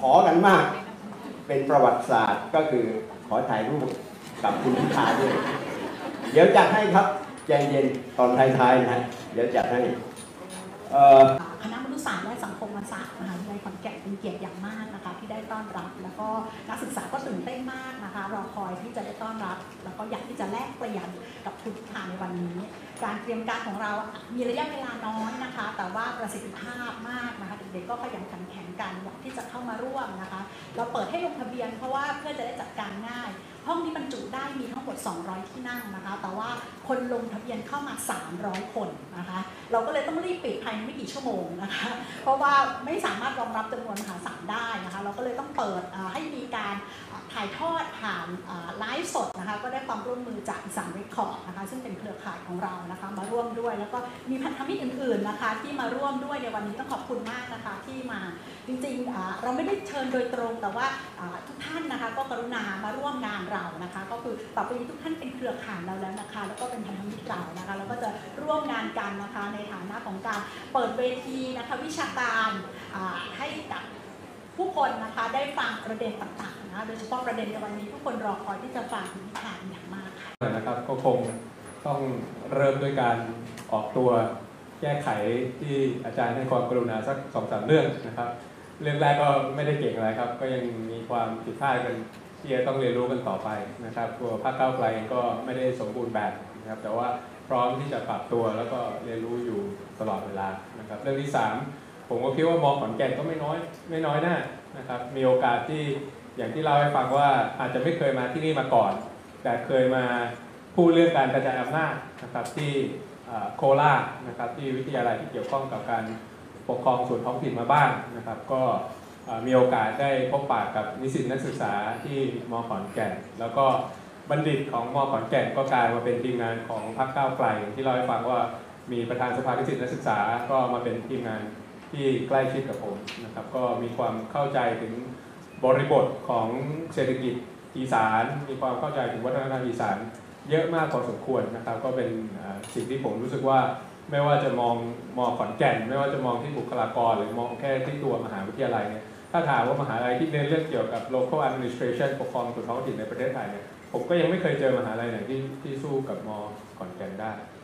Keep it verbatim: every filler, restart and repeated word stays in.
อกันมากเป็นประวัติศาสตร์ก็คือขอถ่ายรูปกับคุณพิธาด้วยเดี๋ยวจัดให้ครับใจเย็นตอนท้ายๆนะฮะเดี๋ยวจัดให้คณะมนุษยศาสตร์และสังคมศาสตร์มหาวิทยาลัยขอนแก่นเป็นเกียรติอย่างมากนะคะที่ได้ต้อนรับแล้วก็นักศึกษาก็ตื่นเต้นมากนะคะรอคอยที่จะได้ต้อนรับแล้วก็อยากที่จะแลกเปลี่ยนกับคุณพิธาในวันนี้การเตรียมการของเรามีระยะเวลาน้อยนะคะแต่ว่าประสิทธิภาพมากนะคะเด็กๆก็ขยันขันแข็งกันอยากที่จะเข้ามาร่วมนะคะเราเปิดให้ลงทะเบียนเพราะว่าเพื่อจะได้จัดการง่ายห้องนี้บรรจุได้มีทั้งหมดสองร้อยที่นั่งนะคะแต่ว่าคนลงทะเบียนเข้ามาสามร้อยคนนะคะเราก็เลยต้องรีบปิดภายในไม่กี่ชั่วโมงนะคะเพราะว่าไม่สามารถรองรับจำนวนมหาศาลได้นะคะเราก็เลยต้องเปิดให้มีการถ่ายทอดผ่านไลฟ์สดนะคะก็ได้ความร่วมมือจากอีสานเรคคอร์ดนะคะซึ่งเป็นเครือข่ายของเรานะคะมาร่วมด้วยแล้วก็มีพันธมิตรอื่นๆนะคะที่มาร่วมด้วยในวันนี้ต้องขอบคุณมากนะคะที่มาจริงๆเราไม่ได้เชิญโดยตรงแต่ว่าทุกท่านนะคะก็กรุณามาร่วมงานเรานะคะก็คือต่อไปนี้ทุกท่านเป็นเครือข่ายเราแล้วนะคะแล้วก็เป็นพันธมิตรเรานะคะแล้วก็จะร่วมงานกันนะคะในฐานะของการเปิดเวทีนะคะวิชาการให้กับผู้คนนะคะได้ฟังประเด็นต่างๆนะโดยเฉพาะประเด็นในวันนี้ทุกคนรอคอยที่จะฟังคุณพิธาอย่างมากค่ะนะครับก็คงต้องเริ่มด้วยการออกตัวแก้ไขที่อาจารย์ให้ความกรุณาสักสองสามเรื่องนะครับเรื่องแรกก็ไม่ได้เก่งอะไรครับก็ยังมีความผิดพลาดกันที่จะต้องเรียนรู้กันต่อไปนะครับตัวพรรคก้าวไกลก็ไม่ได้สมบูรณ์แบบนะครับแต่ว่าพร้อมที่จะปรับตัวแล้วก็เรียนรู้อยู่ตลอดเวลานะครับเรื่องที่สามผมก็คิดว่ามอขอนแก่นก็ไม่น้อยไม่น้อยหน้านะครับมีโอกาสที่อย่างที่เล่าให้ฟังว่าอาจจะไม่เคยมาที่นี่มาก่อนแต่เคยมาพูดเรื่องการกระจายอำนาจนะครับที่โคราชนะครับที่วิทยาลัยที่เกี่ยวข้องกับการปกครองส่วนท้องถิ่นมาบ้างนะครับก็มีโอกาสได้พบปะกับนิสิตนักศึกษาที่ม.ขอนแก่นแล้วก็บัณฑิตของม.ขอนแก่นก็กลายมาเป็นทีมงานของพรรคก้าวไกลที่เราให้ฟังว่ามีประธานสภานิสิตนักศึกษาก็มาเป็นทีมงานที่ใกล้ชิดกับผมนะครับก็มีความเข้าใจถึงบริบทของเศรษฐกิจอีสานมีความเข้าใจถึงวัฒนธรรมอีสานเยอะมากพอสมควรนะครับก็เป็นสิ่งที่ผมรู้สึกว่าไม่ว่าจะมองมอขอนแก่นไม่ว่าจะมองที่บุคลากรหรือมองแค่ที่ตัวมหาวิทยาลัยเนี่ยถ้าถามว่ามหาลัยที่เน้นเรื่องเกี่ยวกับ local administration ปกครองส่วนท้องถิ่นในประเทศไทยเนี่ยผมก็ยังไม่เคยเจอมหาลัยไหนที่ที่สู้กับมอขอนแก่นได้